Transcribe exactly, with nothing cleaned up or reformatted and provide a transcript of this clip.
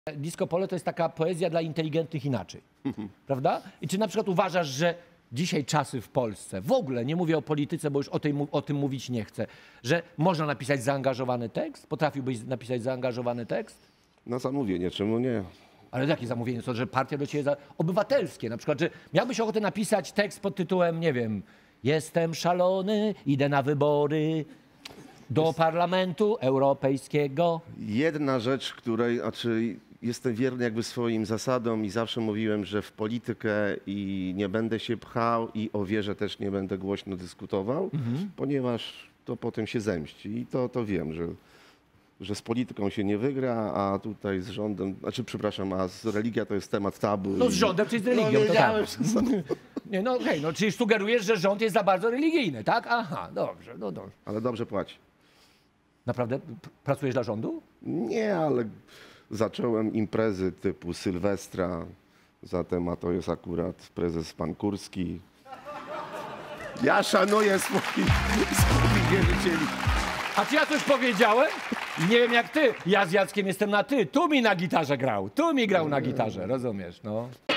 Disco polo to jest taka poezja dla inteligentnych inaczej, prawda? I czy na przykład uważasz, że dzisiaj czasy w Polsce, w ogóle nie mówię o polityce, bo już o, tej, o tym mówić nie chcę, że można napisać zaangażowany tekst? Potrafiłbyś napisać zaangażowany tekst? Na zamówienie, czemu nie? Ale jakie zamówienie? To, że partia do ciebie... Za... Obywatelskie na przykład, że miałbyś ochotę napisać tekst pod tytułem, nie wiem, jestem szalony, idę na wybory do Parlamentu Europejskiego. Jedna rzecz, której, znaczy jestem wierny jakby swoim zasadom i zawsze mówiłem, że w politykę i nie będę się pchał i o wierze też nie będę głośno dyskutował, mhm. ponieważ to potem się zemści i to, to wiem, że, że z polityką się nie wygra, a tutaj z rządem, znaczy przepraszam, a z religia to jest temat tabu. No z rządem czy z religią, no, to tak. Nie, no okej, okay, no czyli sugerujesz, że rząd jest za bardzo religijny, tak? Aha, dobrze, no dobrze. Ale dobrze płaci. Naprawdę pracujesz dla rządu? Nie, ale zacząłem imprezy typu Sylwestra, zatem a to jest akurat prezes pan Kurski. Ja szanuję swoich, swoich wierzycieli. A czy ja coś powiedziałem? Nie wiem jak ty. Ja z Jackiem jestem na ty. Tu mi na gitarze grał. Tu mi grał na gitarze, rozumiesz, no.